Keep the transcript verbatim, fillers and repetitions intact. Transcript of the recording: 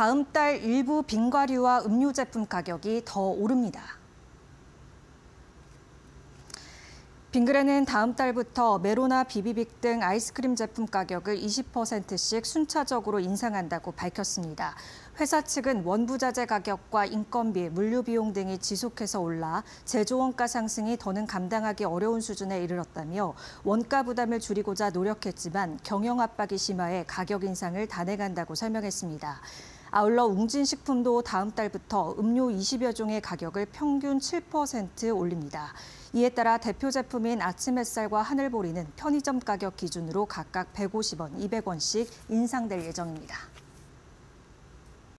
다음 달 일부 빙과류와 음료 제품 가격이 더 오릅니다. 빙그레는 다음 달부터 메로나 비비빅 등 아이스크림 제품 가격을 이십 퍼센트씩 순차적으로 인상한다고 밝혔습니다. 회사 측은 원부자재 가격과 인건비, 물류 비용 등이 지속해서 올라 제조 원가 상승이 더는 감당하기 어려운 수준에 이르렀다며 원가 부담을 줄이고자 노력했지만 경영 압박이 심화해 가격 인상을 단행한다고 설명했습니다. 아울러 웅진식품도 다음 달부터 음료 이십여 종의 가격을 평균 칠 퍼센트 올립니다. 이에 따라 대표 제품인 아침 햇살과 하늘보리는 편의점 가격 기준으로 각각 백오십 원, 이백 원씩 인상될 예정입니다.